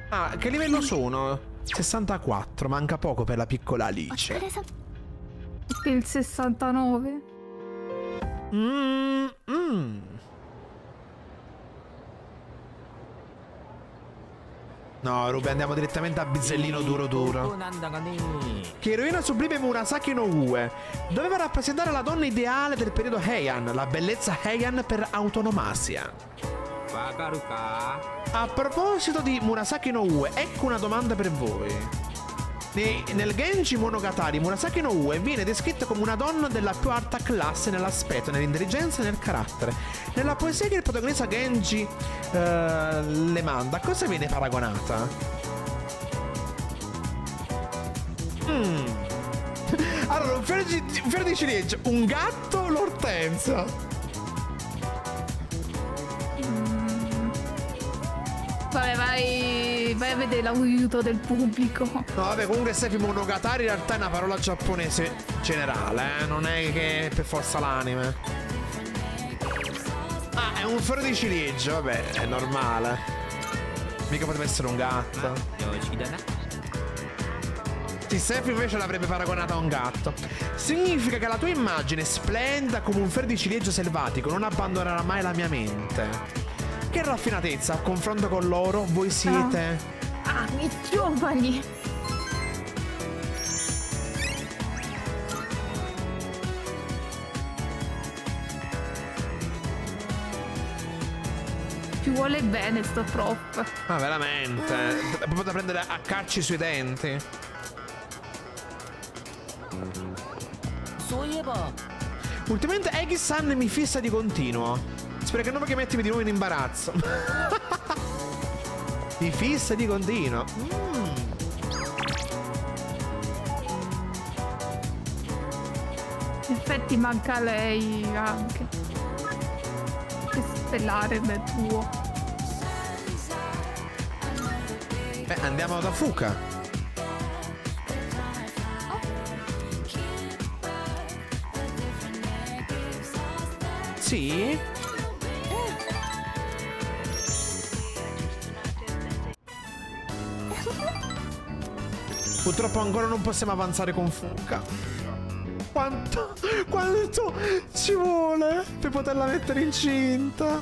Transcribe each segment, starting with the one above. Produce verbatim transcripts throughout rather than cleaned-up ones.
Ah, che livello sono? sessantaquattro, manca poco per la piccola Alice. Il sessantanove. Mmm, mmm. No, Ruby, andiamo direttamente a Bizzellino duro duro. Che eroina sublime Murasaki no Ue doveva rappresentare la donna ideale del periodo Heian, la bellezza Heian per autonomasia. A proposito di Murasaki no Ue, ecco una domanda per voi. Nel Genji Monogatari, Murasaki no Ue viene descritta come una donna della più alta classe nell'aspetto, nell'intelligenza e nel carattere. Nella poesia che il protagonista Genji uh, le manda, a cosa viene paragonata? Mm. Allora, un fiore di, un fiore di ciliegia, un gatto, l'ortensia. Vabbè, vai, vai a vedere l'aiuto del pubblico. No, vabbè, comunque Sefi Monogatari in realtà è una parola giapponese generale, eh? Non è che per forza l'anime. Ah, è un fiore di ciliegia, vabbè, è normale. Mica poteva essere un gatto. Sì, Sefi invece l'avrebbe paragonata a un gatto. Significa che la tua immagine splendida come un fiore di ciliegia selvatico non abbandonerà mai la mia mente. Che raffinatezza, a confronto con loro, voi siete... Ah, ah i giovani! Ci vuole bene sto prof. Ma veramente? È proprio da prendere a calci sui denti. Ultimamente Egi-san mi fissa di continuo. Spero che non mi mettimi di nuovo in imbarazzo. Mi fissa di continuo. Mm. In effetti manca lei anche. Che stellare del tuo. Beh, andiamo da Fuka. Sì? Purtroppo ancora non possiamo avanzare con Fuka. Quanto, quanto ci vuole per poterla mettere incinta?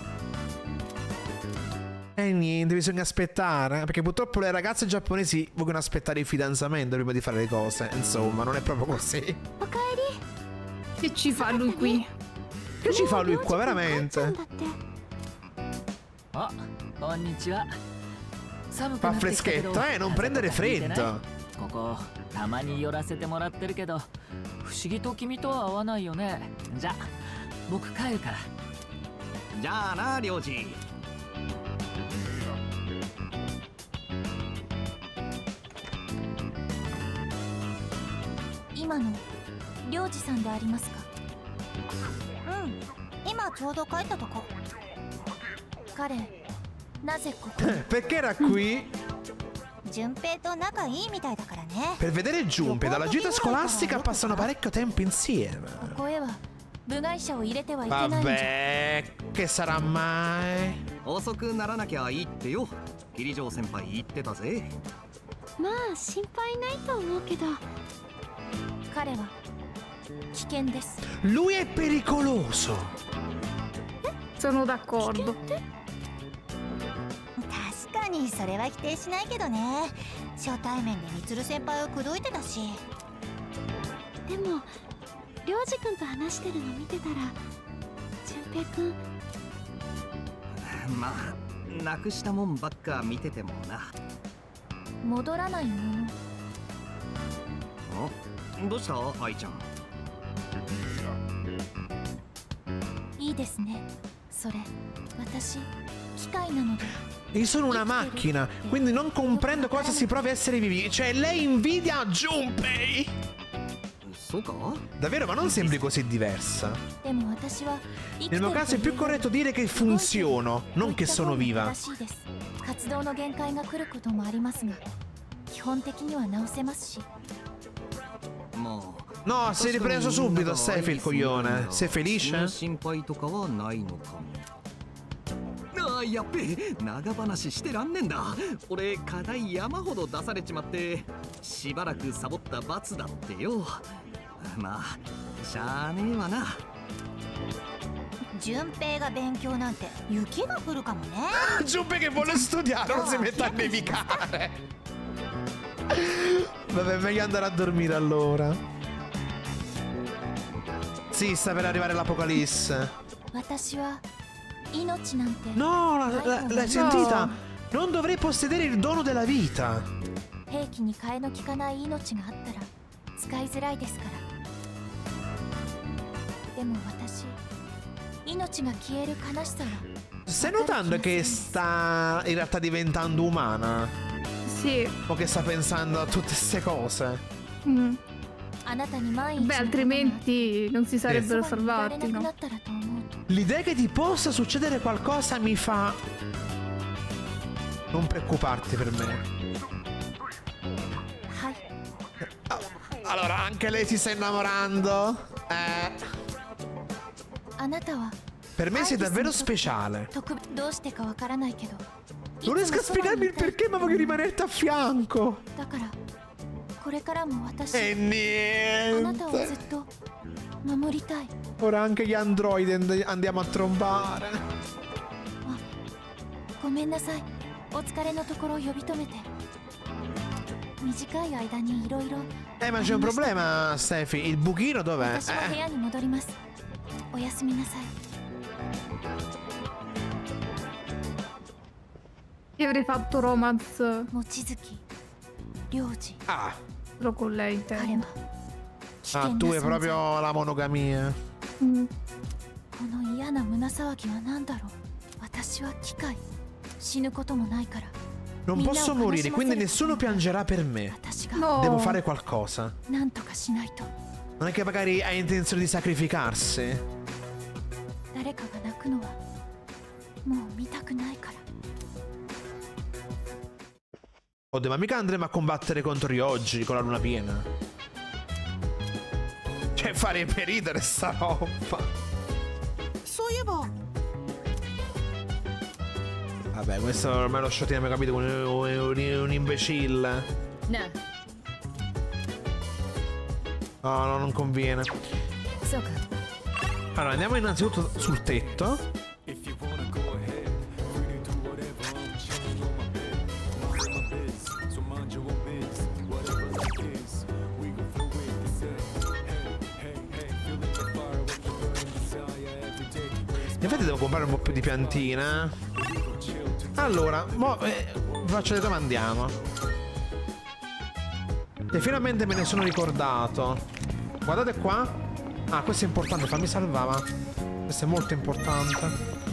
E niente, bisogna aspettare. Perché purtroppo le ragazze giapponesi vogliono aspettare il fidanzamento prima di fare le cose. Insomma, non è proprio così. Che ci fa lui qui? Che ci fa lui qua, veramente? Fa freschetta, eh, non prendere freddo. ここたまに寄らせてもらってるけど不思議と君とは合わないよね。じゃあ僕帰るから。じゃあな、領事。 今の領事さんでありますか？うん、今ちょうど帰ったとこ。彼なぜここ？ Perché era qui? Junpeiと仲いいみたいだからね。 Per vedere Junpei dalla gita scolastica passano parecchio tempo insieme. ここへは部外者を入れてはいけないんじゃ。 Vabbè, che sarà mai? 遅くならなきゃいいってよ。桐城先輩言ってたぜ。 まあ心配ないと思うけど。彼は危険です。 Lui è pericoloso. Sono d'accordo. 確かにそれは否定しないけどね。初対面でみつる先輩を口説いてたし。でも涼次君と話してるの見てたら純平君。 まあなくしたもんばっか見ててもな。 戻らないもの。 お、どうした愛ちゃん。 いいですね。それ私機械なので。 Io sono una macchina, quindi non comprendo cosa si provi a essere vivi. Cioè, lei invidia Junpei. Davvero, ma non sembri così diversa. Nel mio caso è più corretto dire che funziono, non che sono viva. No, si è ripreso subito, Sefi il coglione. Sei felice? あやっべ長話してらんねんだ。俺課題山ほど出されちまってしばらくサボった罰だってよ。まあしゃあねえわな。 順平が勉強なんて雪が降るかもね。 Giuppe che vuole studiare, non si mette a nevicare. Vabbè, meglio andare a dormire allora. Sì, sta per arrivare l'apocalisse. No, l'hai sentita? Non dovrei possedere il dono della vita. Stai notando che sta in realtà diventando umana? Sì. O che sta pensando a tutte queste cose? Mm. Beh, altrimenti non si sarebbero Sì. salvati, no? L'idea che ti possa succedere qualcosa mi fa... Non preoccuparti per me. Allora, anche lei si sta innamorando? Eh... Per me sei davvero speciale. Non riesco a spiegarmi il perché, ma voglio rimanerti a fianco. E niente. Ora anche gli androidi and- andiamo a trombare. Eh, ma c'è un problema, Steffi. Il buchino dov'è? Eh. Io avrei fatto romance Ah. solo con lei, intendo. Ah, tu è proprio la monogamia. Mm. Non posso morire, quindi nessuno piangerà per me. No. Devo fare qualcosa. Non è che magari hai intenzione di sacrificarsi? Oddio, ma mica andremo a combattere contro Ryoji con la luna piena. Cioè, fare per ridere sta roba. Vabbè, questo ormai lo shotino abbiamo capito, un, un, un imbecille. No. No, no, non conviene. Allora, andiamo innanzitutto sul tetto. Infatti devo comprare un po' più di piantine. Allora, mo eh, faccio le domandiamo. E finalmente me ne sono ricordato. Guardate qua. Ah, questo è importante, fammi salvare. Questo è molto importante.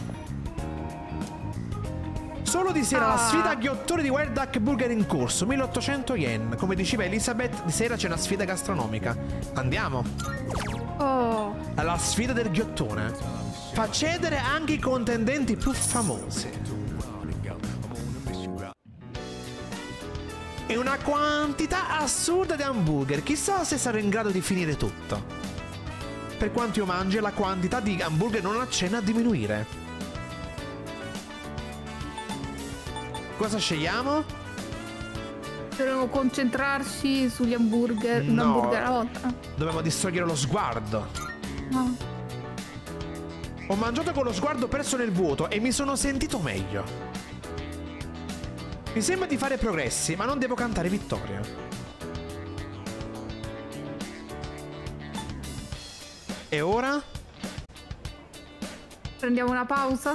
Solo di sera Ah. la sfida a ghiottone di Wild Duck Burger in corso, milleottocento yen. Come diceva Elizabeth, di sera c'è una sfida gastronomica. Andiamo. Oh. La sfida del ghiottone. Fa cedere anche i contendenti più famosi. E una quantità assurda di hamburger. Chissà se sarò in grado di finire tutto. Per quanto io mangi, la quantità di hamburger non accenna a diminuire. Cosa scegliamo? Dovremmo concentrarci sugli hamburger. Un No. hamburger alla volta. Dobbiamo distogliere lo sguardo. No. Ho mangiato con lo sguardo perso nel vuoto e mi sono sentito meglio. Mi sembra di fare progressi, ma non devo cantare vittoria. E ora? Prendiamo una pausa.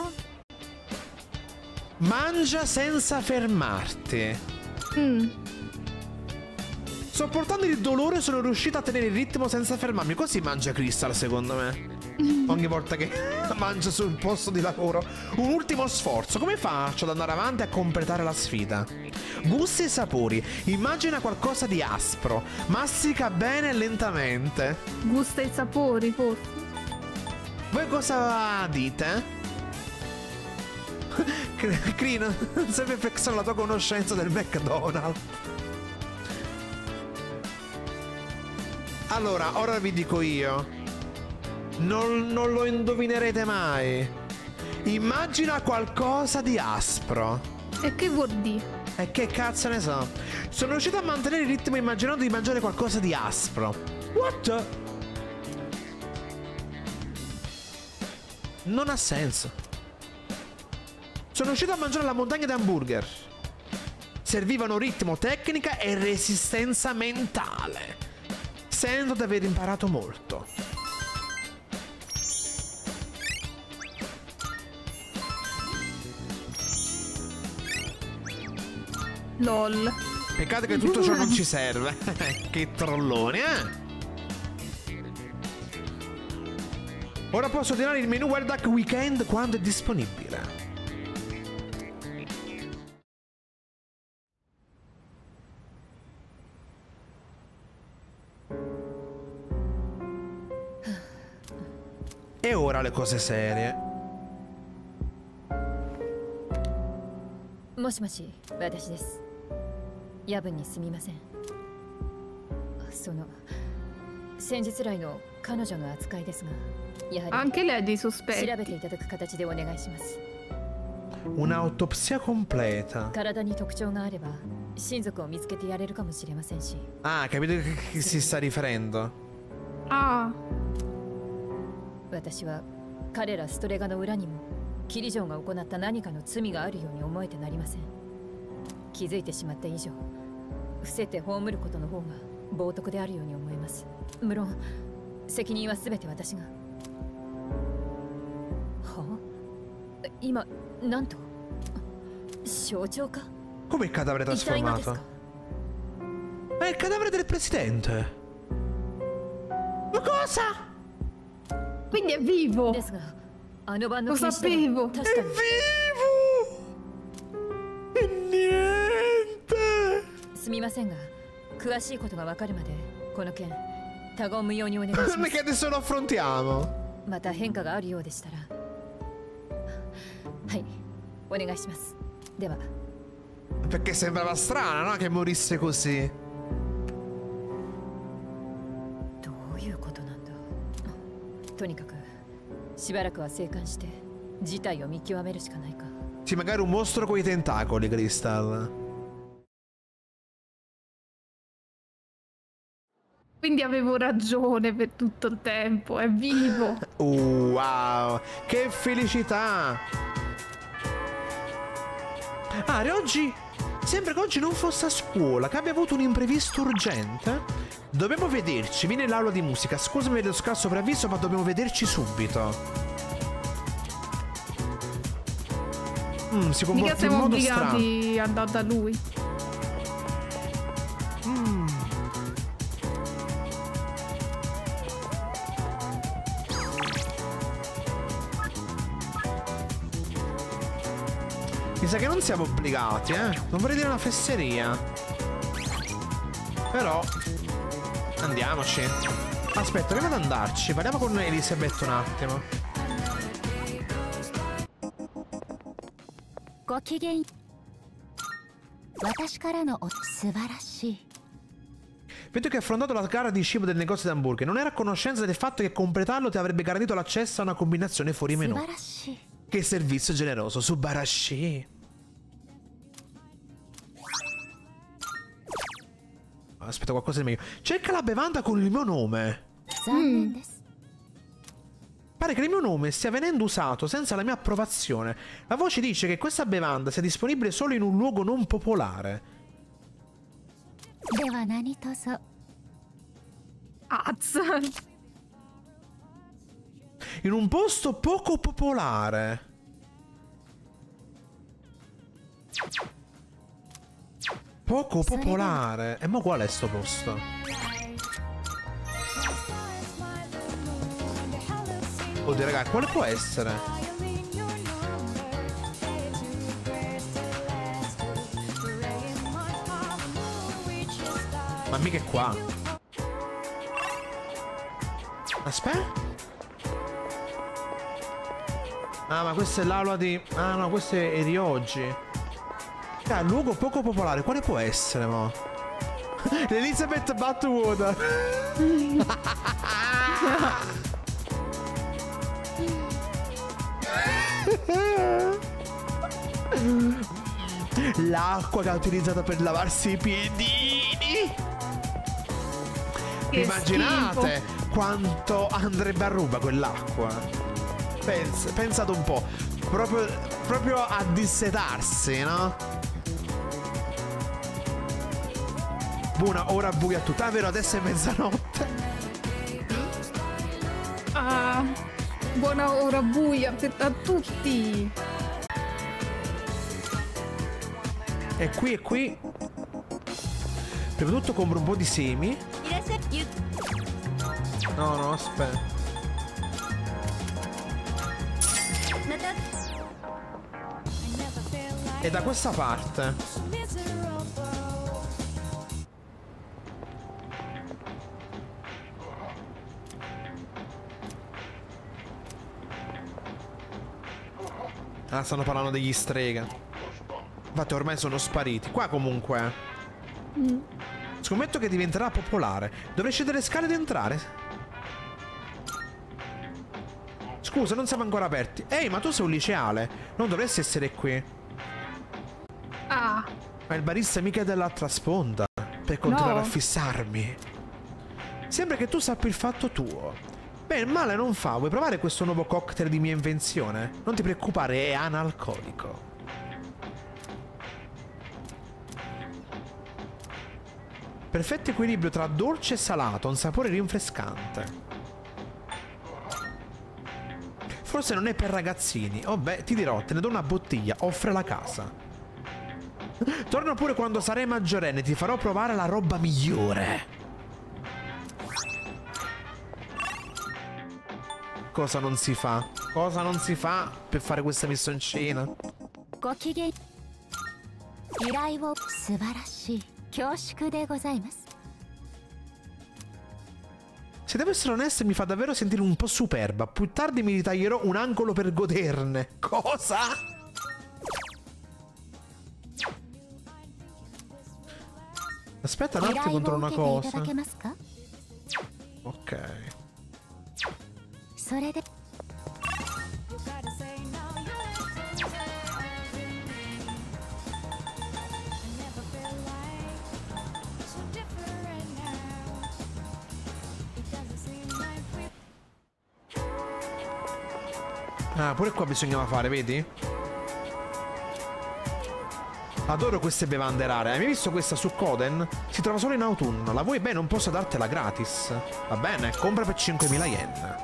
Mangia senza fermarti. Mm. Sopportando il dolore sono riuscito a tenere il ritmo senza fermarmi. Così mangia Crystal, secondo me. Ogni volta che mangia sul posto di lavoro. Un ultimo sforzo. Come faccio ad andare avanti a completare la sfida? Gusti e sapori. Immagina qualcosa di aspro. Mastica bene e lentamente. Gusta i sapori, forse. Voi cosa dite? Crino, sempre flexare la tua conoscenza del McDonald's. Allora, ora vi dico io. Non, non lo indovinerete mai. Immagina qualcosa di aspro. E che vuol dire? E che cazzo ne so? Sono riuscito a mantenere il ritmo immaginando di mangiare qualcosa di aspro. What? Non ha senso. Sono riuscito a mangiare la montagna di hamburger. Servivano ritmo, tecnica e resistenza mentale. Sento di aver imparato molto. LOL. Peccato che tutto ciò non ci serve. Che trolloni, eh? Ora posso ordinare il menu Wild Duck Weekend quando è disponibile. E ora le cose serie. もしもし、私です。夜分にすみません。その先日来の彼女の扱いですが、やはり Anche lei ha dei 調 sospetti. べていただく形でお願いします。 Un'autopsia completa. 体に特徴があれば親族を見つけてやれるかもしれませんし。 Ah, capito che chi si sta riferendo? Ah, 私は彼らストレガの裏にもキリジョンが行った何かの罪があるように思えてなりません。気づいてしまった以上、伏せて葬ることの方が冒涜であるように思います。無論責任は全て私が。はあ、今なんと象徴か。 Come il cadavere trasformato? È il cadavere del presidente. Ma cosa? quindi è vivo. ですが、あの晩の Lo 検視で sapevo. は確か È に vivo! E niente! すみませんが、詳しいことがわかるまでこの件他言無用にお願いしま Ma す。 che adesso lo affrontiamo? また変化があるようでしたら、はい、お願いします。では。 Perché sembrava strana, no? Che morisse così. どういうことなんだ。とにかくしばらくは静観して事態を見極めるしかないか。 Sì, magari un mostro con i tentacoli, Crystal. Quindi avevo ragione per tutto il tempo, è vivo. Uh, wow, che felicità! Ah, e oggi sembra che oggi non fosse a scuola, che abbia avuto un imprevisto urgente. Dobbiamo vederci, vieni nell'aula di musica. Scusami per lo scarso preavviso, ma dobbiamo vederci subito. Mm, si Mica comporta in siamo modo strano. obbligati ad andare da lui. Mm. Mi sa che non siamo obbligati, eh. Non vorrei dire una fesseria. Però andiamoci. Aspetta, prima di andarci parliamo con Elisabeth un attimo. ごきげん。私からのお素晴らしい。 Vedo che hai affrontato la gara di cibo del negozio di hamburger. Non era a conoscenza del fatto che completarlo ti avrebbe garantito l'accesso a una combinazione fuori menù. 素晴らしい。 Che servizio generoso, Subarashi. Aspetta, qualcosa di meglio. Cerca la bevanda con il mio nome. 残念です。 Pare che il mio nome stia venendo usato senza la mia approvazione. La voce dice che questa bevanda sia disponibile solo in un luogo non popolare. では何卒。 Az. In un posto poco popolare. Poco popolare. E mo qual è sto posto? Oddio raga, quale può essere? Ma mica è qua. Aspetta. Ah, ma questa è l'aula di... Ah no, questo è di oggi. Ah, luogo poco popolare, quale può essere, mo? Elizabeth Butterwood. L'acqua che ha utilizzato per lavarsi i piedini. Che Immaginate schifo. quanto andrebbe a ruba quell'acqua. Pensa, pensate un po'. Proprio, proprio a dissetarsi, no? Buona ora buia tutta. Ah, vero, adesso è mezzanotte. Ah, buona ora buia per- a tutti. E qui e qui. Prima di tutto compro un po' di semi. No, no, aspetta. E da questa parte. Ah, stanno parlando degli strega. Infatti ormai sono spariti. Qua comunque Mm. scommetto che diventerà popolare. Dovrei scendere le scale ed entrare. Scusa, non siamo ancora aperti. Ehi, ma tu sei un liceale. Non dovresti essere qui. Ah, Ma il barista mica è dell'altra sponda. Per continuare No. a fissarmi. Sembra che tu sappi il fatto tuo. Beh, male non fa. Vuoi provare questo nuovo cocktail di mia invenzione? Non ti preoccupare, è analcolico. Perfetto equilibrio tra dolce e salato, un sapore rinfrescante. Forse non è per ragazzini. Oh beh, ti dirò, te ne do una bottiglia, offre la casa. Torna pure quando sarai maggiorenne, ti farò provare la roba migliore. Cosa non si fa? Cosa non si fa per fare questa missioncina? ごきげん。依頼を素晴らしい。恐縮でございます。 Se devo essere onesto, mi fa davvero sentire un po' superba. Più tardi mi ritaglierò un angolo per goderne. Cosa? Aspetta un attimo, controllo una 依頼を受けていた cosa. だけますか？ Ok. それで。 Ah, pure qua bisognava fare, vedi? Adoro queste bevande rare. Hai mai visto questa su Coden? Si trova solo in autunno. La vuoi bene? Non posso dartela gratis. Va bene, compra per cinquemila yen.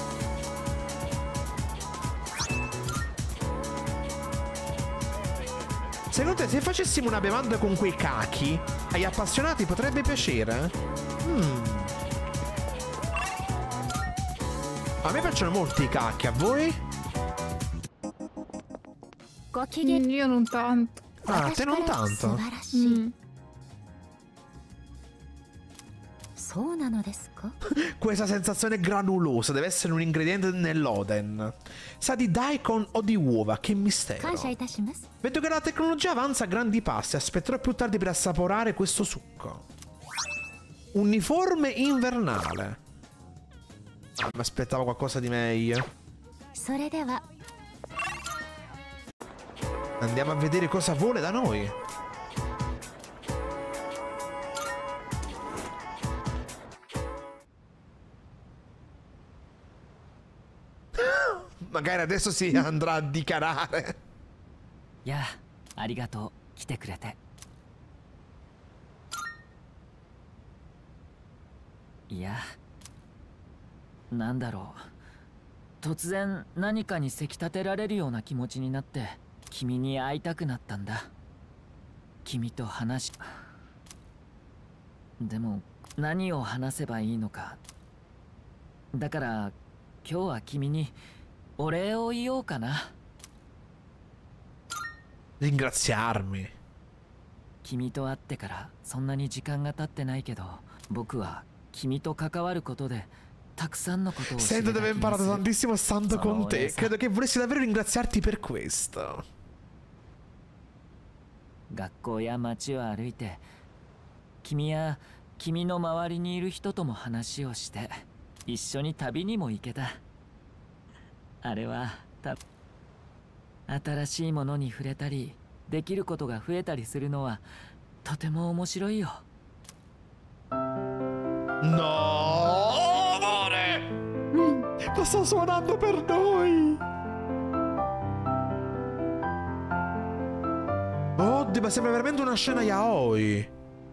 Secondo te, se facessimo una bevanda con quei cachi, agli appassionati potrebbe piacere? Hmm. A me piacciono molto i cacchi, a voi? ごきげん。 io non tanto. Ah, a te non 私から tanto. 素晴らしい。 Mm. そうなのですか？ Questa sensazione granulosa deve essere un ingrediente nell'Oden. Sa di daikon o di uova, che mistero. 感謝いたします。 Vedo che la tecnologia avanza a grandi passi, aspetterò più tardi per assaporare questo succo. Uniforme invernale. Ah, mi aspettavo qualcosa di meglio. それでは。 Andiamo a vedere cosa vuole da noi. Magari adesso si andrà a dichiarare. いやありがとう来てくれて。いやなんだろう、突然何かにせき立てられるような気持ちになって君に会いたくなったんだ。君と話しでも何を話せばいいのか。だから今日は君にお礼を言おうかな。 Ringraziarmi. 君と会ってからそんなに時間が経ってないけど、僕は君と関わることでたくさんのことを知れ Sento た di aver 気が imparato する。 tantissimo stando Sono con te. Esa. Credo che volessi davvero ringraziarti per questo. 学校や街を歩いて、君や君の周りにいる人とも話をして、一緒に旅にも行けた。あれはた新しいものに触れたりできることが増えたりするのはとても面白いよ。 No, amore! Ma sto suonando per noi! Oddio, ma sembra veramente una scena yaoi.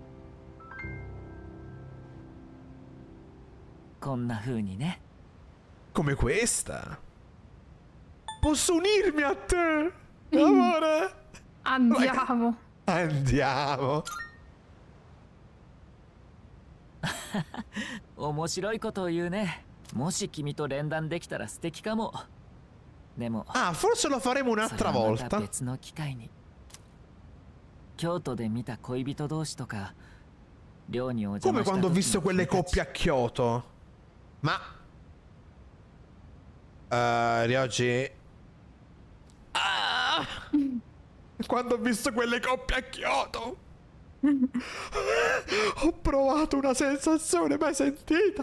こんな風にね。 Come questa. Posso unirmi a te, amore? Andiamo. Andiamo. 面白いことを言うね。もし君と連弾できたら素敵かも。でも Ah, forse lo faremo それ un'altra はまた volta. 別の機会に。京都で見た恋人同士とか寮にお邪 Come 魔した quando ho 時 visto の quelle 君たち coppie a Kyoto. Ma uh, Ryoji. Ah! Quando ho visto quelle coppie a Kyoto. Ho provato una sensazione mai sentita.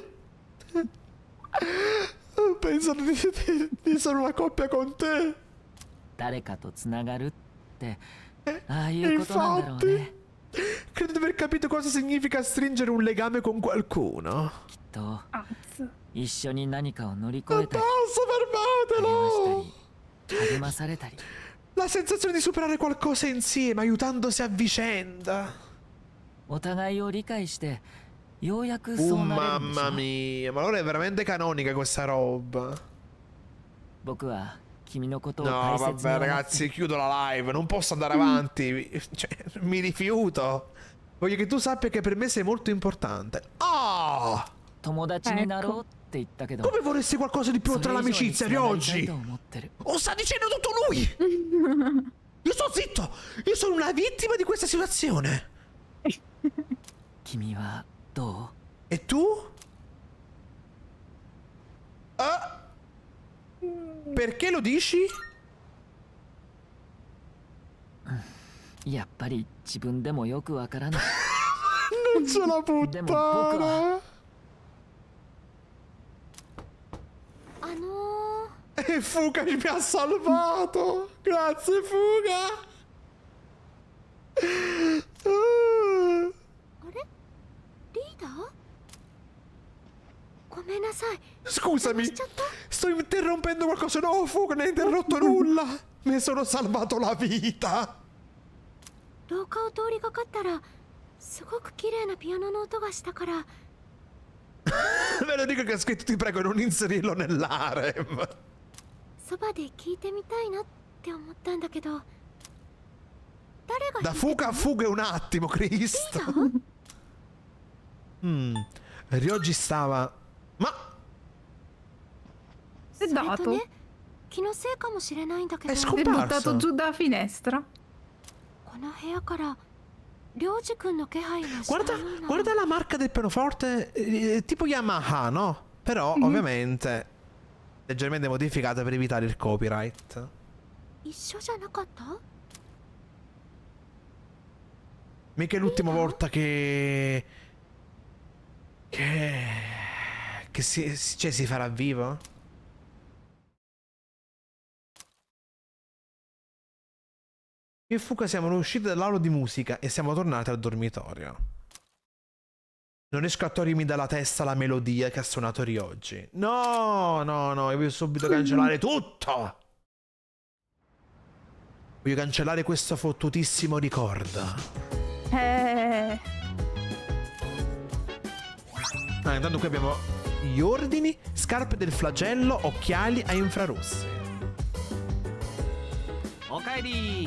Penso di, di, di essere una coppia con te. 誰かとつながるってああいうことなんだろうね。 Credo di aver capito cosa significa stringere un legame con qualcuno. きっと Azz. 一緒に何かを乗り越えたり Basta, 励ました fermatelo! り励まされたり La sensazione di superare qualcosa insieme, aiutandosi a vicenda. お互いを理解してようやく Oh そうなれるんでしょ mamma mia, ma allora è veramente canonica questa roba. 僕は君のことを No, 大切に vabbè 思って ragazzi, chiudo la live, non posso andare avanti. Cioè, mi rifiuto. Voglio che tu sappia che per me sei molto importante. Oh! 友達になろうって言ったけど Come vorresti qualcosa di più そ oltre れ以上に l'amicizia つ di ながりたい oggi? と思ってる Oh, sta dicendo tutto lui! Io sto zitto! Io sono una vittima di questa situazione! 君はど E tu? Ah! Perché lo dici? うやっぱり自分でもよくわからない Non ce la puttana! あのー、 E Fuga mi ha salvato! Grazie Fuga! Ah. あれリーダーごめんなさい Scusami, しちゃった sto interrompendo qualcosa. No, Fuga, non hai interrotto nulla. Mi sono salvato la vita. 廊下を通りがかったらすごく綺麗なピアノの音がしたから Ve lo dico che ha scritto ti prego non inserirlo nell'harem. そばで聞いてみたいなって思ったんだけど誰が Da 弾いて Fuga a Fuga un attimo, Cristo. Mm. Ryoji stava... Ma... È それと dato. ね気のせいかもしれないんだけど È È scomparso. buttato giù dalla finestra. この部屋から涼次君の気配がした Guarda, ような guarda la marca del pianoforte, eh, tipo Yamaha, no? Però ovviamente leggermente modificata per evitare il copyright. 一緒じゃなかった Mica è l'ultima volta che... Che... Che si, si- cioè, si farà vivo? Io e Fuka siamo usciti dall'aula di musica e siamo tornati al dormitorio. Non riesco a togliermi dalla testa la melodia che ha suonato Ryoji. No, no, no, io voglio subito cancellare tutto! Voglio cancellare questo fottutissimo ricordo. Eh. Ah, intanto qui abbiamo gli ordini, scarpe del flagello, occhiali a infrarossi. おかえり。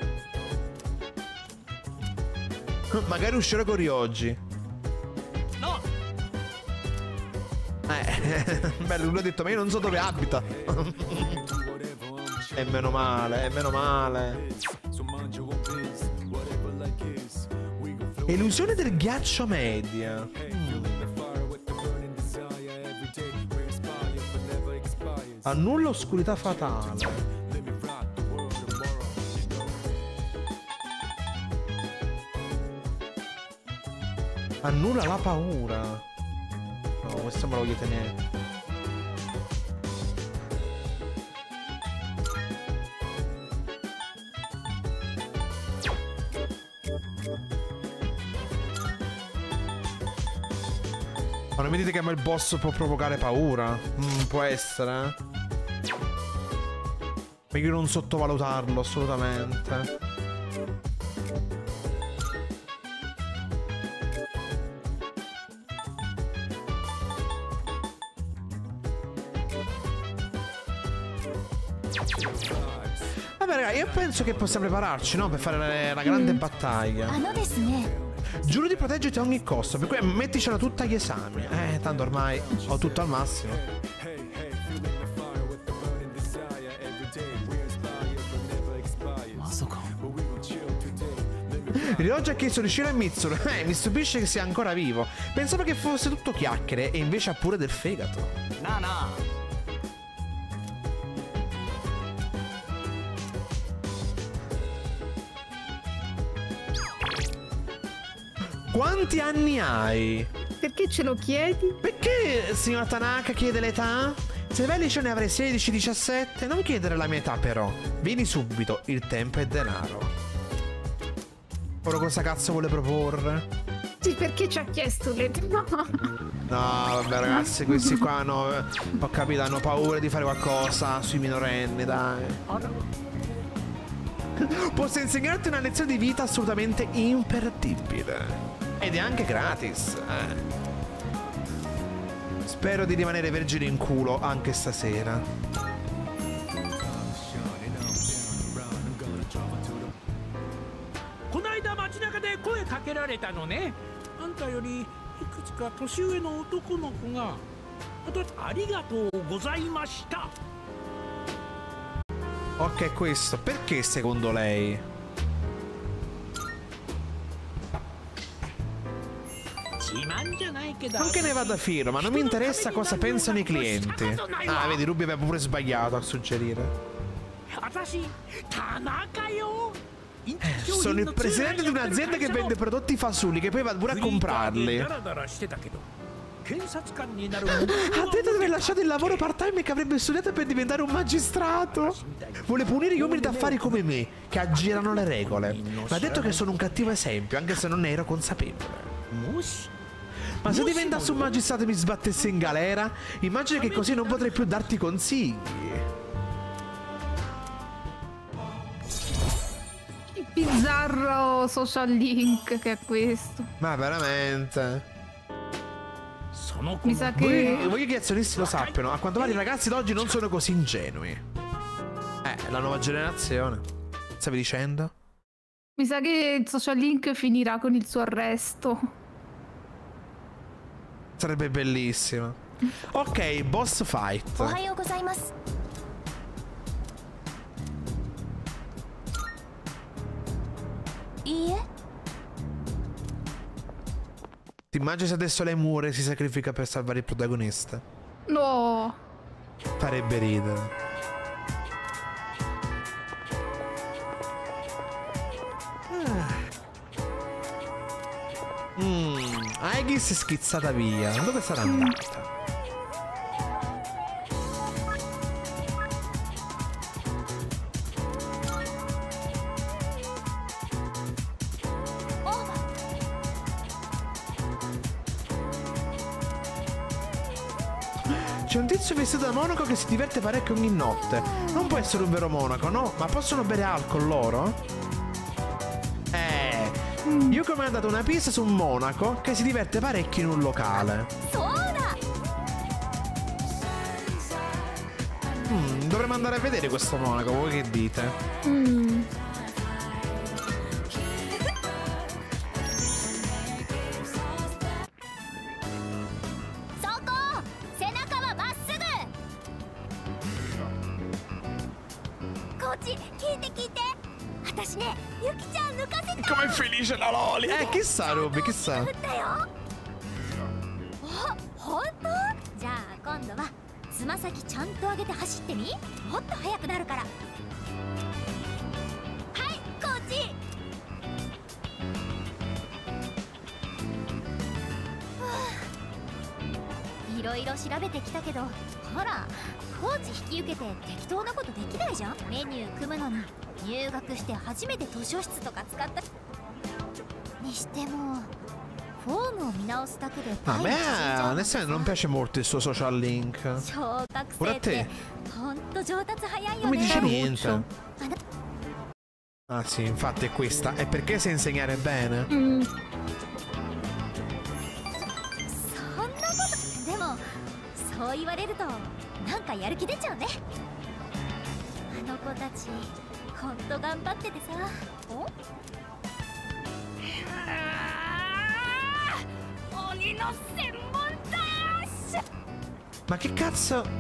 Magari uscirò con Ryoji. No. Eh, bello, lui ha detto, ma io non so dove abita. E meno male, e meno male. Illusione del ghiaccio media. Mm. Annulla oscurità fatale. Annulla la paura. No, questo me lo voglio tenere. Ma non mi dite che il boss può provocare paura? Mm, può essere, eh? Meglio non sottovalutarlo, assolutamente. Vabbè raga, io penso che possiamo prepararci, no? Per fare la, la grande mm. battaglia. Giuro di proteggerti a ogni costo, per cui metticela tutta agli esami. Eh, tanto ormai ho tutto al massimo. Ryoji ha chiesto di Shiro e Mitsuru. Eh, mi stupisce che sia ancora vivo. Pensavo che fosse tutto chiacchiere e invece ha pure del fegato. No, no. Quanti anni hai? Perché ce lo chiedi? Perché, signor Tanaka, chiede l'età? Se vai al liceo ne avrei sedici diciassette. Non chiedere la mia età, però. Vieni subito, il tempo è denaro. Ora cosa cazzo vuole proporre? Sì, perché ci ha chiesto l'età? No. No, vabbè ragazzi, questi qua hanno, ho capito, hanno paura di fare qualcosa sui minorenni, dai. Posso insegnarti una lezione di vita assolutamente imperdibile. Ed è anche gratis, eh. Spero di rimanere vergine in culo anche stasera. Ok, questo. Perché secondo lei? Non che ne vada fiero, ma non mi interessa cosa pensano i clienti. Ah, vedi, Ruby aveva pure sbagliato a suggerire. Eh, sono il presidente di un'azienda che vende prodotti fasulli, che poi va pure a comprarli. Ha detto di aver lasciato il lavoro part-time che avrebbe studiato per diventare un magistrato. Vuole punire gli uomini d'affari come me, che aggirano le regole. Ma ha detto che sono un cattivo esempio, anche se non ne ero consapevole. Ma se diventassi un magistrato e mi sbattesse in galera, immagina che così non potrei più darti consigli. Che bizzarro social link che è questo. Ma veramente. Mi sa che... Voglio, voglio che gli azionisti lo sappiano. A quanto pare i ragazzi d'oggi non sono così ingenui. Eh, la nuova generazione. Stavi dicendo? Mi sa che il social link finirà con il suo arresto. Sarebbe bellissimo. Ok, boss fight. Ti immagini se adesso lei muore e si sacrifica per salvare il protagonista? No. Farebbe ridere. Mmm, Aegis è schizzata via. Dove sarà andata? C'è un tizio vestito da monaco che si diverte parecchio ogni notte. Non può essere un vero monaco, no? Ma possono bere alcol loro? Eh, Yuko mi ha dato una pista su un monaco che si diverte parecchio in un locale. Mm, dovremmo andare a vedere questo monaco, voi che dite? Mm. Com'è felice la Loli! Eh, chissà, Ruby, chissà. A me onestamente non piace molto il suo social link. Pure a te. Non mi dice niente. Ah sì, infatti è questa. È perché sai insegnare bene. Mm. そう言われるとなんかやる気出ちゃうね。あの子たちほんと頑張っててさ。お？鬼の専門ダッシュ。 Ma che cazzo? よ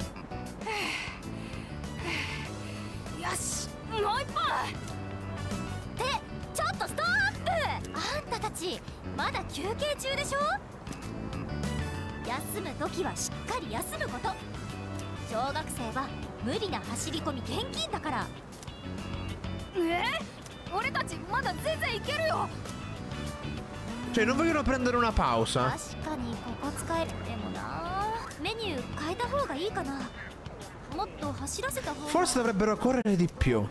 し、もう一本。ってちょっとストップ。あんたたちまだ休憩中でしょ。 休む時はしっかり休むこと。小学生は無理な走り込み厳禁だから。え？俺たちまだ全然いけるよ。 Cioè non vogliono prendere una pausa. 確かにここ使える。でもな、メニュー変えた方がいいかな。もっと走らせた方が。 Forse dovrebbero correre di più.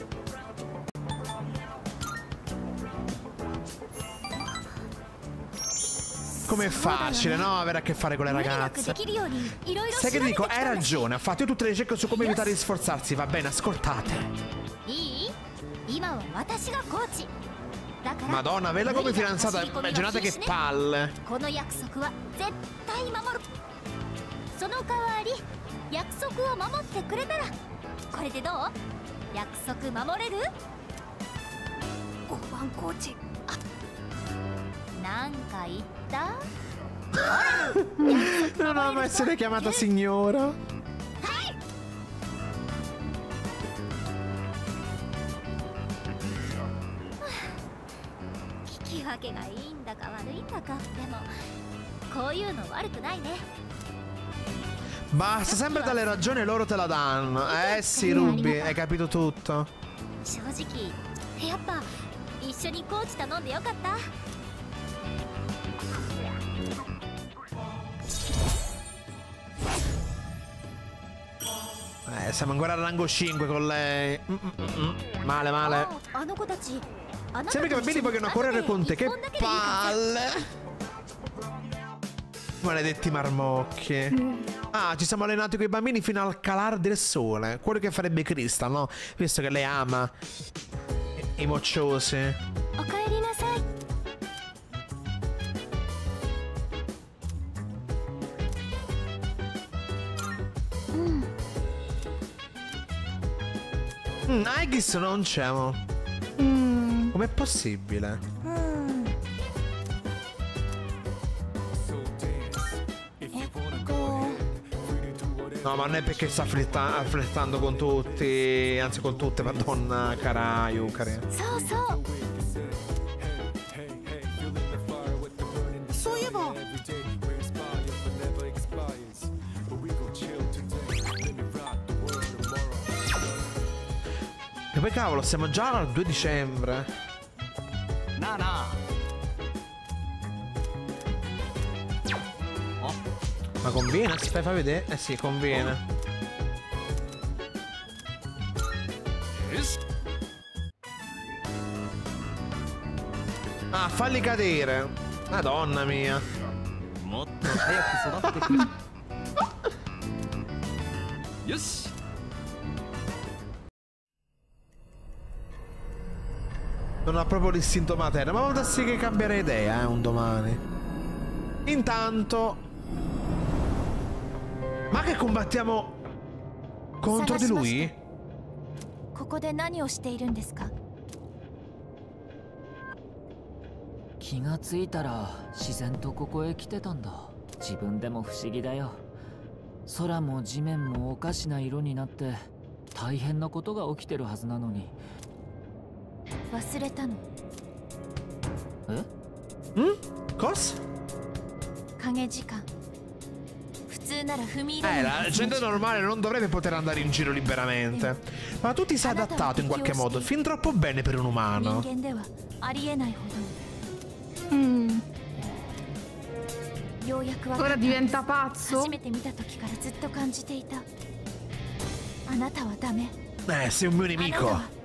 Com'è facile, no? Avere a che fare con le ragazze. Sai che dico? Hai ragione. Ha fatto io tutte le ricerche su come evitare di sforzarsi. Va bene, ascoltate. Madonna, vela come fidanzata. Immaginate che palle. Non ho mai essere chiamata signora. Basta, sempre dalle ragioni loro te la danno. Eh sì, Ruby, hai capito tutto. Eh, siamo ancora al rango cinque con lei. Mm -mm -mm. Male, male. Sembra che i bambini vogliono correre con te. Che palle. Maledetti marmocchi. Ah, ci siamo allenati con i bambini fino al calare del sole. Quello che farebbe Crystal, no? Visto che lei ama i mocciosi. Mm, Aegis non c'è, mo. Mm. Com'è possibile? Mm. No, ma non è perché sta flirta flirtando con tutti. Anzi, con tutte, madonna, cara Yukari. So, so. E poi cavolo, siamo già al due dicembre. No, no. Oh. Ma conviene? Aspetta, fai vedere. Eh sì, conviene. Ah, falli cadere. Madonna mia. Yes. Non ha proprio l'istinto materno, ma può darsi che cambierà idea, eh, un domani. Intanto... Ma che combattiamo contro di lui? Eh? Mm? Cosa? Eh, la gente normale non dovrebbe poter andare in giro liberamente. Ma tu ti sei adattato in qualche modo, fin troppo bene per un umano. Mm. Ora diventa pazzo? Eh, sei un mio nemico.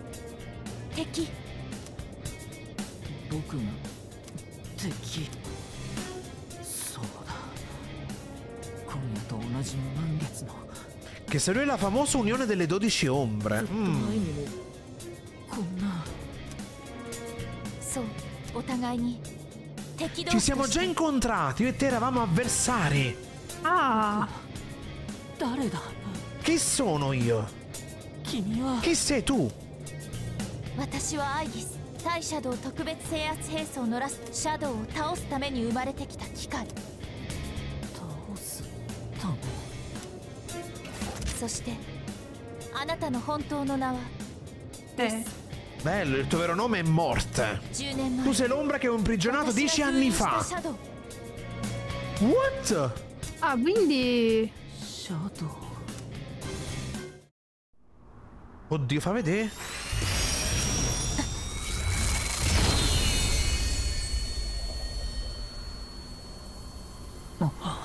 じ満月の Che se lui è la famosa unione delle dodici ombre. ずっと前 Mm. にもこんなそう、お互いに敵同 Ci 士と siamo し già て incontrati, io e te eravamo avversari. Ah, 誰だ Chi sono io? 君は Chi sei tu? 私はアイギス、対シャドウ特別制圧兵装のラスシャドウを倒すために生まれてきた機械。 倒すためそしてあなたの本当の名は eh. Bello, il tuo vero nome è Morte. じゅうねんま Tu え sei l'ombra che ho imprigionato 私 dieci が封 anni 印した fa. シャドウ。 What? Ah, quindi. シャドウ Oddio, fa vedere. Oh.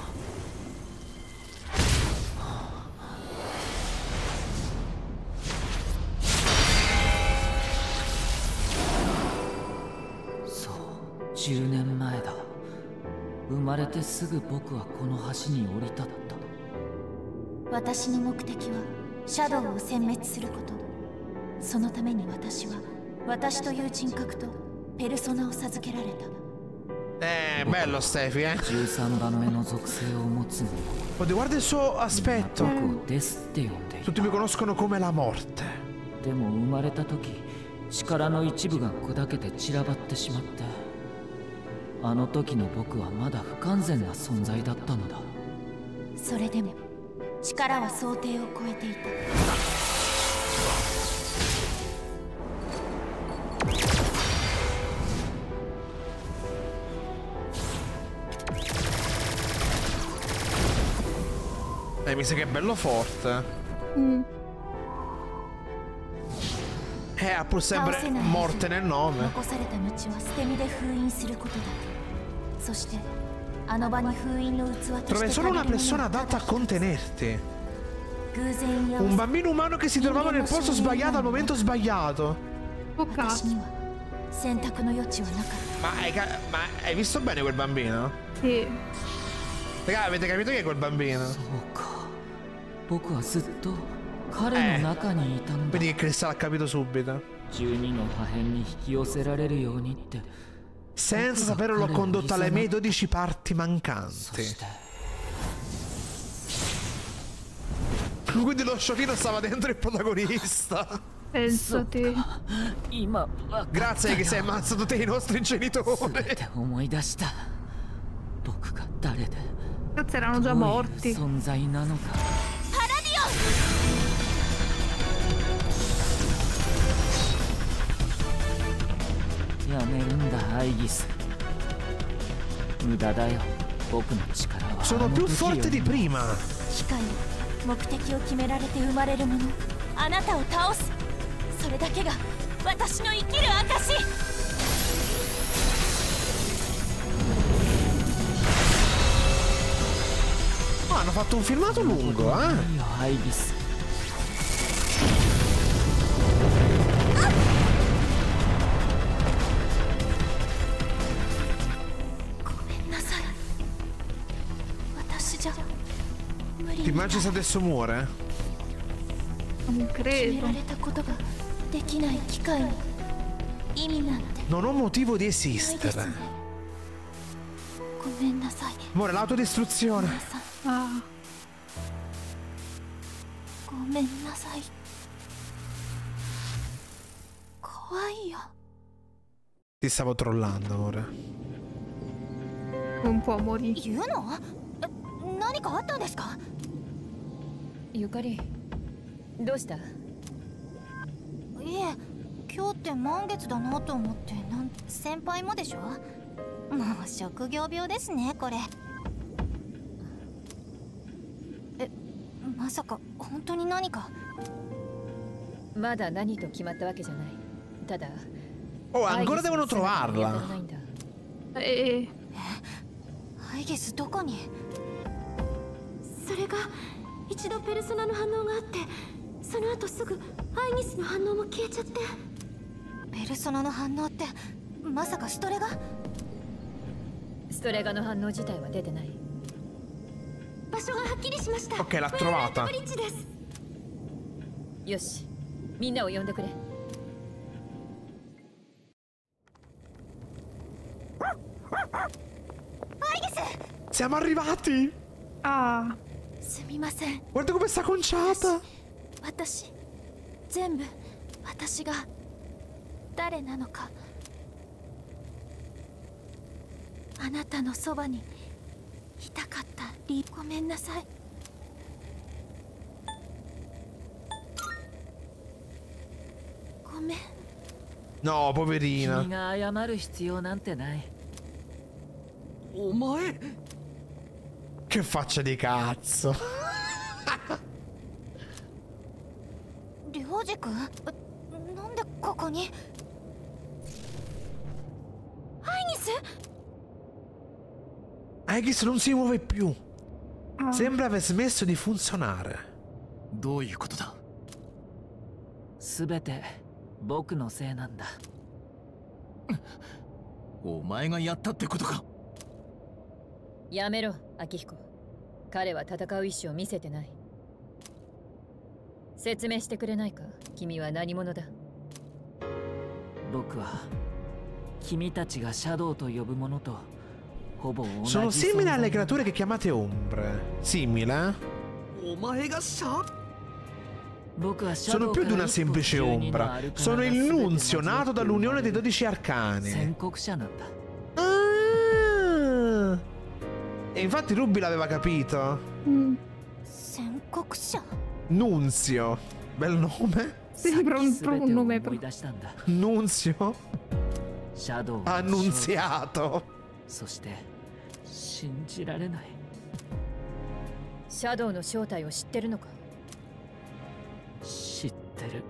そうじゅうねんまえだ。生まれてすぐ僕はこの橋に降り立った。 私の目的はシャドウを殲滅すること。そのために私は私という人格とペルソナを授けられた。 Eh, bello Stefi, eh. じゅうさんばんめの属性を持つ者。 Oddio, guarda il suo aspetto. 僕をデスって呼んでい Tutti mi conoscono come la morte. た。でも生まれた時力の一部が砕けて散らばってしまって、あの時の僕はまだ不完全な存在だったのだ。 それでも力は想定を超えていた。 Eh, mi sa che è bello forte. Mm. Eh, ha pur sempre morte nel nome. 残された道は捨て身で封印することだ。そしてあの場に封印の器と Trovi して solo 借 una りるも persona のをた adatta だ a 一つ contenerti. 偶然居合わ Un せ bambino umano che si trovava nel posto sbagliato al momento sbagliato. Oh 私 cazzo. には選択の余地はなかった。 Ma hai, ca- ma hai visto bene quel bambino? Sì. Raga, avete capito chi è quel bambino? そうか。僕はずっと彼の中にいたんだ。 Vedi che Crystal ha capito subito. じゅうにの破片に引き寄せられるようにって。 Senza saperlo l'ho condotto alle mie dodici parti そ mancanti. して Quindi lo sciocchino stava dentro il protagonista. Pensate. 今わかったよ Grazie che sei ammazzato te i nostri 全 genitori. て思い出した。僕が誰で Cazzo, erano ど già ういう morti. 存在なのか。やめるんだアイギス。無駄だよ。僕の力は Sono あの più 時よ forte り di prima. 機械は目的を決められて生まれるもの。あなたを倒す。それだけが私の生きる証。 Oh, hanno fatto un filmato lungo, eh? いいよアイギス。 ごめんなさい。私じゃ無理 Ti に immagini se adesso muore? Non 決め credo. られたことができない機械に意味なんて Non ho motivo di ないですね。 esistere. ごめんなさい。 Amore, l'autodistruzione. 皆さん Ah. ごめんなさい。怖いよ。 Ti stavo trollando, amore. Un po' morì. 言うの？え、何かあったんですか？ ゆかりどうした？ いえ、今日って満月だなと思って。なん先輩もでしょ？もう職業病ですねこれ。え、まさか本当に何か？ まだ何と決まったわけじゃない。ただ Oh, アイギ ancora スの devono 姿が見当たら trovarla. ないんだ。 Eh. アイギスどこに？ それが一度ペルソナの反応があって、その後すぐアイギスの反応も消えちゃって。 ペルソナの反応ってまさかストレガ？ ストレガの反応自体は出てない。 Ok, l'ha trovata. よし、みんなを呼んでくれ。 Siamo arrivati! Ah. すみません。 Guarda come sta conciata! 私全部私が誰なのか、あなたのそばにいたかった理由、ごめんなさい。ごめん。 No, poverina. 君が謝る必要なんてない。 お前 Che faccia di cazzo. りょうじくん、なんでここに？アイニス？ Aegis non si muove più. Ah. Sembra aver smesso di funzionare. どういうことだ？ すべて僕のせいなんだ。 お前がやったってことか？ やめろ、秋彦。彼は戦う意志を見せてない。説明してくれないか？君は何者だ？ 僕は君たちがシャドウと呼ぶものとほぼ同じ Sono 存 simili 在 alle creature che chiamate ombre. Simile? お前がシャ？ Sono più di una semplice ombra. Sono il nunzio nato dall'unione dei dodici arcani. Ah! E infatti Ruby l'aveva capito. Mm. Nunzio. Bel nome. Sembra un, proprio un nome pro. Nunzio. Annunziato. そして信じられない。 シャドウの正体を知ってるのか？ 知ってる。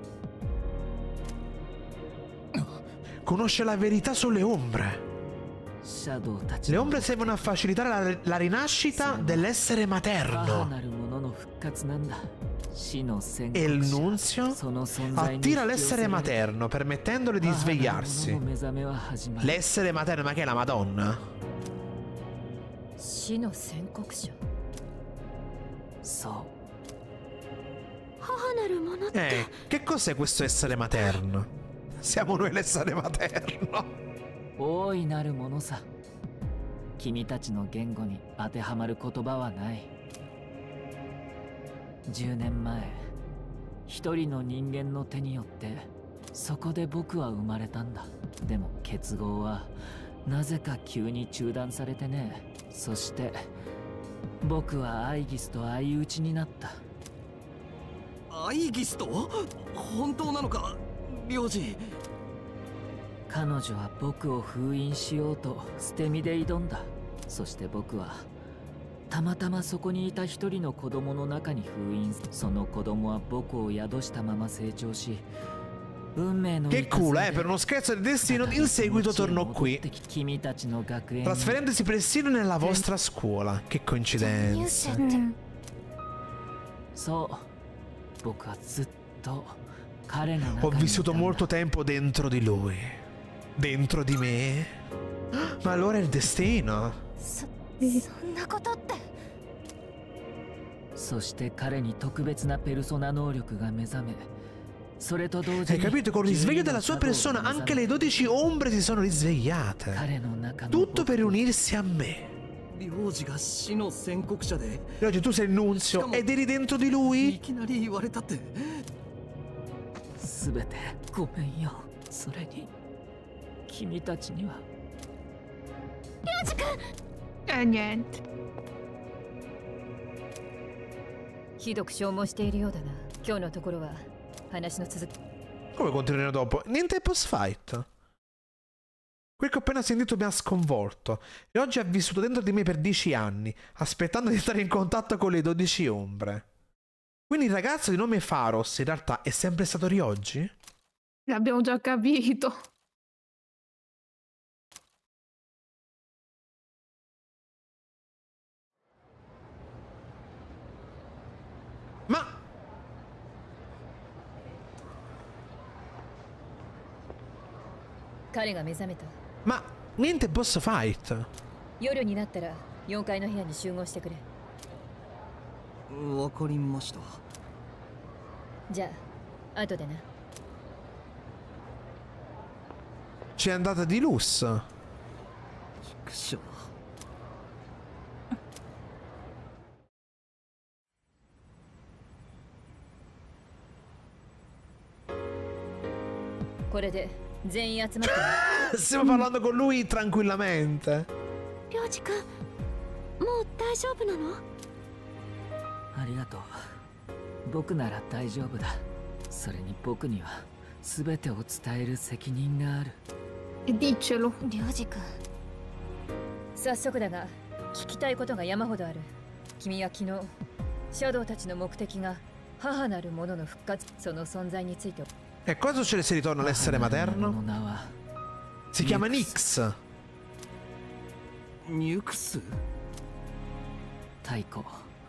Conosce la verità sulle ombre. Le ombre servono a facilitare la, la rinascita dell'essere materno. E il nunzio attira l'essere materno, permettendole di svegliarsi. L'essere materno, ma che è la Madonna? Eh, che cos'è questo essere materno? Siamo noi l'essere materno. 大いなるものさ。君たちの言語に当てはまる言葉はない。じゅうねんまえ、一人の人間の手によってそこで僕は生まれたんだ。でも結合はなぜか急に中断されてね。そして僕はアイギスと相打ちになった。 アイギスと？本当なのか、領事？ 彼女は僕を封印しようと捨て身で挑んだ。そして僕はたまたまそこにいた一人の子供の中に封印。その子供は僕を宿したまま成長し、運命の Che culo, eh, per uno scherzo del destino in seguito tornò qui, trasferendosi persino nella vostra scuola. Che coincidenza. Mm. そう、僕はずっと彼の中にいたんだ。 Ho vissuto molto tempo dentro di lui. Dentro di me? Ma allora è il destino. そんなことって。 そして彼に特別なペルソナ能力が目覚め、それと同時 Hai に capito? Con il risveglio della sua persona anche le dodici ombre si sono risvegliate. Tutto per unirsi a me. 領事が死の宣告者で。 Oggi tu sei il nunzio ed eri dentro di lui? いきなり言われたって。 すべてごめんよ。それに君たちには。 領事君。 Eh, niente. ひどく消耗しているようだな。今日のところは話の続き。 Come continueremo dopo? Niente post fight. Quel che ho appena sentito mi ha sconvolto. E oggi ha vissuto dentro di me per dieci anni, aspettando di entrare in contatto con le dodici ombre. Quindi il ragazzo di nome Pharos in realtà è sempre stato Ryoji? L'abbiamo già capito. Ma... Ma niente boss fight. 夜になったらよんかいの部屋に集合してくれ。 わかりました。 じゃあ後でな。 Ci è andata di lusso. くしょ。 これで全員集まって。 Stiamo parlando con lui tranquillamente. りょうじくん、もう大丈夫なの？ ありがとう。僕なら大丈夫だ。それに僕には全てを伝える責任がある。 Diccelo. りょうじくん、 早速だが聞きたいことが山ほどある。君は昨日シャドウたちの目的が母なるものの復活、その存在について。 E cosa succede se ritorna all'essere materno? Si chiama Nyx. Nyx? Taiko.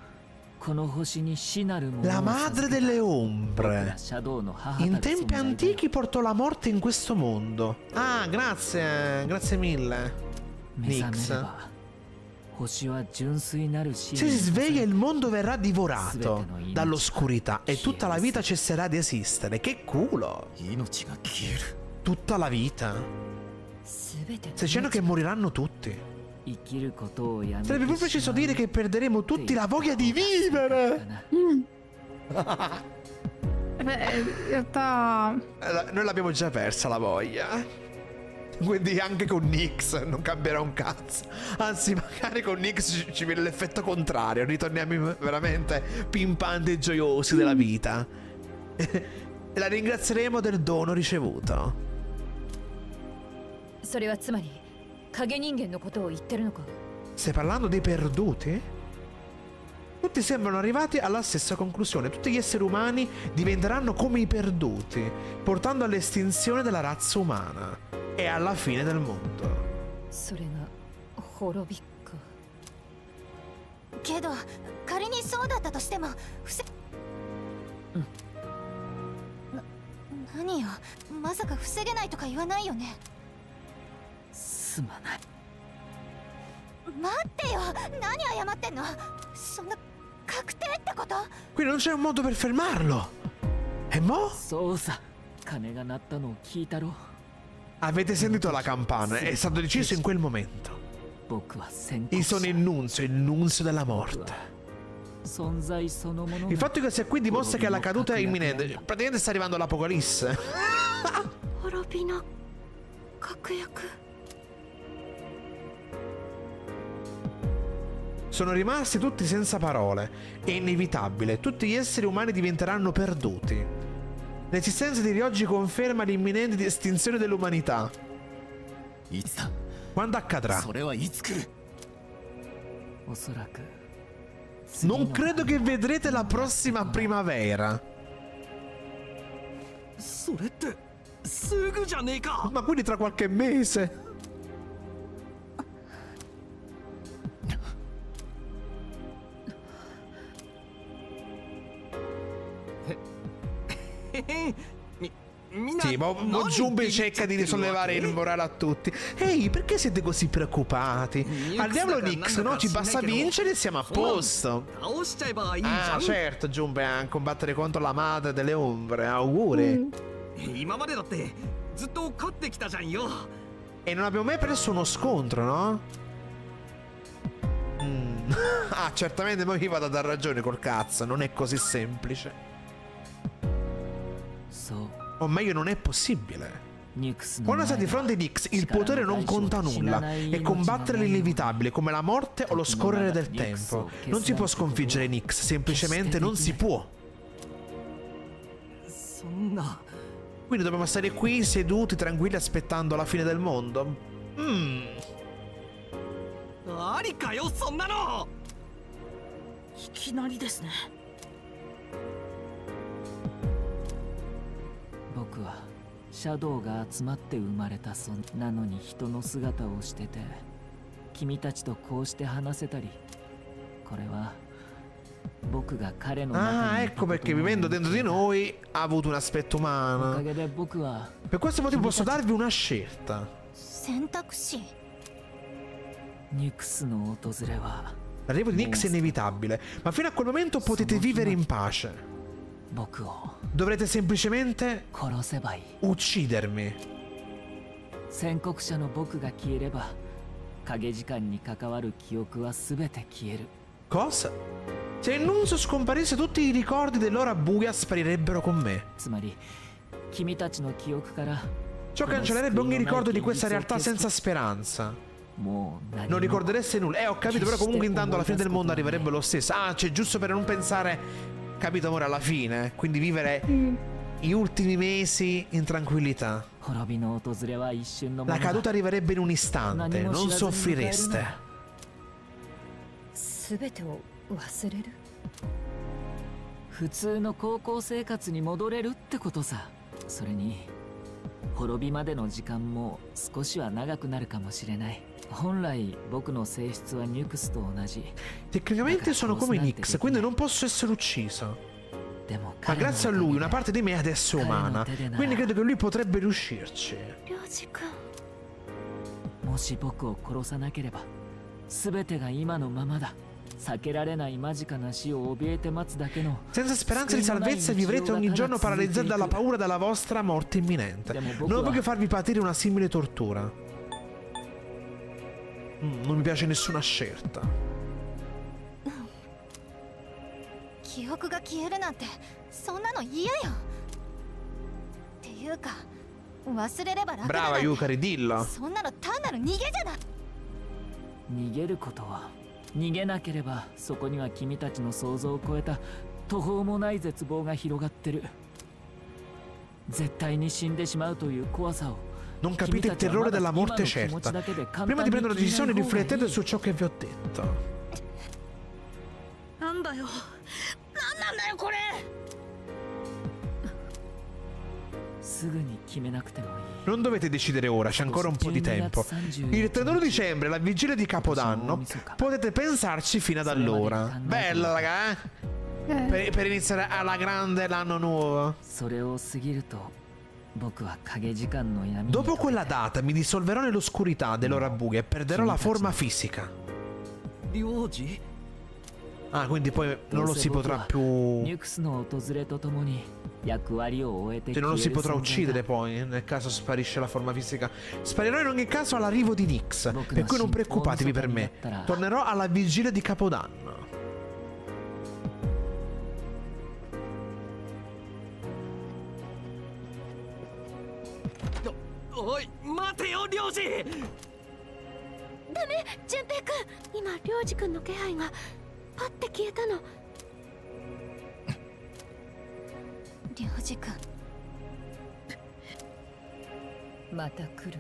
La madre delle ombre. In tempi antichi portò la morte in questo mondo. Ah, grazie, grazie mille, Nyx. Se si sveglia il mondo verrà divorato dall'oscurità e tutta la vita cesserà di esistere. Che culo! Tutta la vita. Se c'è che moriranno tutti. Sarebbe più preciso dire che perderemo tutti la voglia di vivere. Mm. Beh, in realtà noi l'abbiamo già persa la voglia. Quindi anche con Nyx non cambierà un cazzo. Anzi, magari con Nyx ci, ci viene l'effetto contrario. Ritorniamo veramente pimpanti e gioiosi della vita. E la ringrazieremo del dono ricevuto. Stai parlando dei perduti? Tutti sembrano arrivati alla stessa conclusione. Tutti gli esseri umani diventeranno come i perduti, portando all'estinzione della razza umana e alla fine del mondo. けど仮にそうだったとしても防な何よ、まさか防げないとか言わないよね。 すまない。 待ってよ、何謝ってんの？そんな確定ってこと？ Qui non c'è un modo per fermarlo. E mo? そうさ、鐘が鳴ったのを聞いたろ。 Avete sentito la campana, è stato deciso in quel momento. Io sono il nunzio, il nunzio della morte. Il fatto che sia qui dimostra che la caduta è imminente. Praticamente sta arrivando l'apocalisse. Sono rimasti tutti senza parole. È inevitabile, tutti gli esseri umani diventeranno perduti. L'esistenza di Ryoji conferma l'imminente estinzione dell'umanità. Quando accadrà? Non credo che vedrete la prossima primavera. Ma quindi tra qualche mese? Sì, ma Junpei cerca di risollevare il morale a tutti. Ehi, perché siete così preoccupati? Al diavolo Nyx, no? Ci basta vincere e siamo a posto. Ah, certo, Junpei, a combattere contro la madre delle ombre. Auguri. E non abbiamo mai perso uno scontro, no? Mm. Ah, certamente poi vi vado a dar ragione col cazzo. Non è così semplice. O meglio, non è possibile. Quando sei di fronte a Nyx, il potere non conta nulla. E combattere l'inevitabile, come la morte o lo scorrere del tempo. Non si può sconfiggere Nyx, semplicemente non si può. Quindi dobbiamo stare qui, seduti, tranquilli, aspettando la fine del mondo. Mmm. Ah, ecco perché vivendo dentro di noi ha avuto un aspetto umano. Per questo motivo posso darvi una scelta. L'arrivo di Nyx è inevitabile, ma fino a quel momento potete vivere in pace. Dovrete semplicemente uccidermi. Cosa? Se il Nunzio scomparisse, tutti i ricordi dell'ora buia sparirebbero con me. Ciò cancellerebbe ogni ricordo di questa realtà senza speranza. Non ricordereste nulla. Eh, ho capito, però comunque intanto alla fine del mondo arriverebbe lo stesso. Ah, c'è giusto per non pensare, capito amore, alla fine. Quindi vivere mm. gli ultimi mesi in tranquillità. La caduta arriverebbe in un istante. Non soffrireste. 普通の高校生活に戻れるってことさ。それに滅びまでの時間も少しは長くなるかもしれない。本来僕の性質はニュクスと同じ。 Tecnicamente sono come Nyx, quindi non posso essere ucciso. Ma grazie a lui una parte di me adesso è umana, quindi credo che lui potrebbe riuscirci. もし僕を殺さなければ全てが今のままだ。 Senza speranza di salvezza vivrete ogni giorno paralizzati dalla paura della vostra morte imminente. Non voglio farvi patire una simile tortura. Mm, non mi piace nessuna scelta. Brava Yukari, dillo. 逃げなければそこには君たちの想像を超えた途方もない絶望が広がってる。絶対に死んでしまうという怖さを。 Non capite il terrore della morte certa. Prima di prendere una decisione riflettete su ciò che vi ho detto. なんだよ。なんなんだよこれ。 Non dovete decidere ora, c'è ancora un po' di tempo. Il trentuno dicembre, la vigilia di Capodanno, potete pensarci fino ad allora. Bella, raga, eh? Per, per iniziare alla grande l'anno nuovo. Dopo quella data mi dissolverò nell'oscurità dell'ora buia e perderò la forma fisica. Ah, quindi poi non lo si potrà più... Cioè non lo si potrà uccidere poi, nel caso sparisce la forma fisica. Sparirò in ogni caso all'arrivo di Nyx, per cui non preoccupatevi per me. Tornerò alla vigilia di Capodanno. Oi, Mateo, Ryoji! Dame, Junpei-kun! Ima, Ryoji-kun no kehai ga patte kieta no. Ryoji-kun. Mata kuru.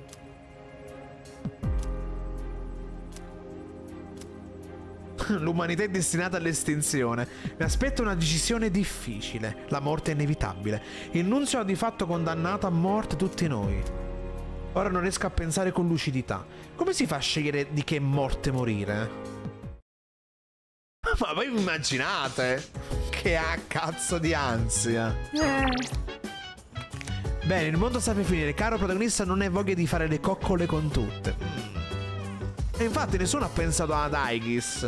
L'umanità è destinata all'estinzione. Mi aspetta una decisione difficile. La morte è inevitabile. Il Nunzio ha di fatto condannato a morte tutti noi. Ora non riesco a pensare con lucidità. Come si fa a scegliere di che morte morire? Ma voi immaginate? Che ha cazzo di ansia. Eh. Bene, il mondo sta per finire. Caro protagonista, non hai voglia di fare le coccole con tutte. E infatti nessuno ha pensato ad Aegis.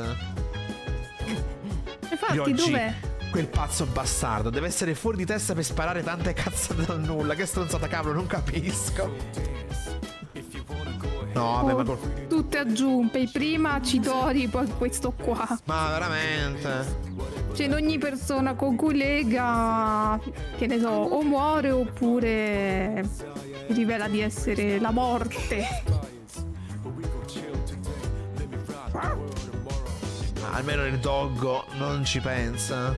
Infatti, dov'è? Quel pazzo bastardo deve essere fuori di testa per sparare tante cazzate dal nulla. Che stronzata, cavolo, non capisco. No, vabbè, oh, ma col... tutte aggiunte. Prima Chidori, poi questo qua. Ma veramente? Cioè, ogni persona con cui lega, che ne so, o muore oppure rivela di essere la morte. Almeno il doggo non ci pensa.